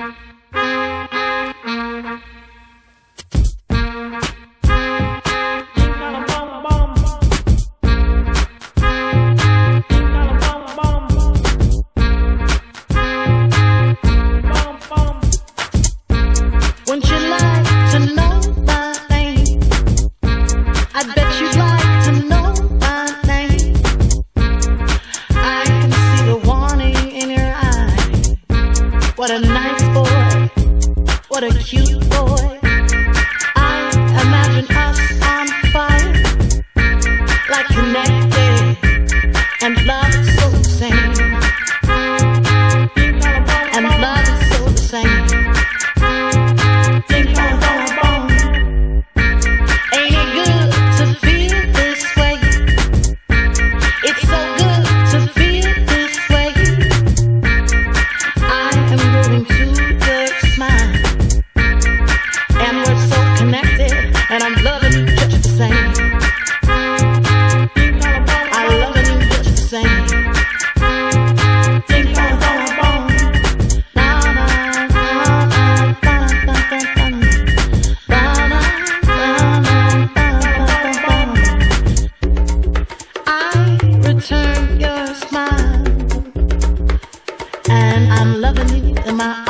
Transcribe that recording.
What a nice boy, what a cute boy. I imagine us on fire, like connected, and love is so the same. And love is so the same. Ding dong dong dong. Ain't it good to feel this way? It's so good to feel this way. I am moving to your smile, and we're so connected, and I'm loving you just the same. I'm loving you just the same. Ding dong dong dong. Na na na na na na na na na. I return your smile, and I'm loving you in my